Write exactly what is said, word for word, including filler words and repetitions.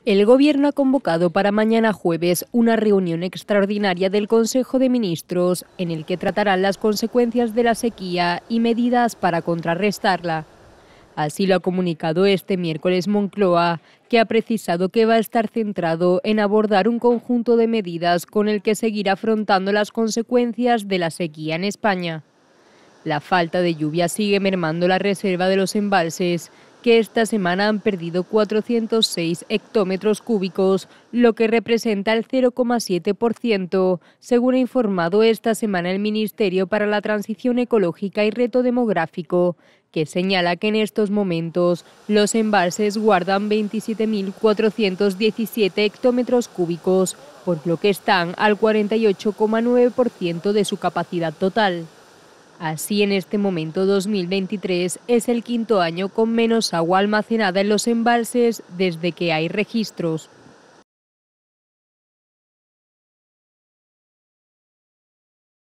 El Gobierno ha convocado para mañana jueves una reunión extraordinaria del Consejo de Ministros en el que tratarán las consecuencias de la sequía y medidas para contrarrestarla. Así lo ha comunicado este miércoles Moncloa, que ha precisado que va a estar centrado en abordar un conjunto de medidas con el que seguir afrontando las consecuencias de la sequía en España. La falta de lluvia sigue mermando la reserva de los embalses, que esta semana han perdido cuatrocientos seis hectómetros cúbicos, lo que representa el cero coma siete por ciento, según ha informado esta semana el Ministerio para la Transición Ecológica y Reto Demográfico, que señala que en estos momentos los embalses guardan veintisiete mil cuatrocientos diecisiete hectómetros cúbicos, por lo que están al cuarenta y ocho coma nueve por ciento de su capacidad total. Así, en este momento, dos mil veintitrés es el quinto año con menos agua almacenada en los embalses desde que hay registros.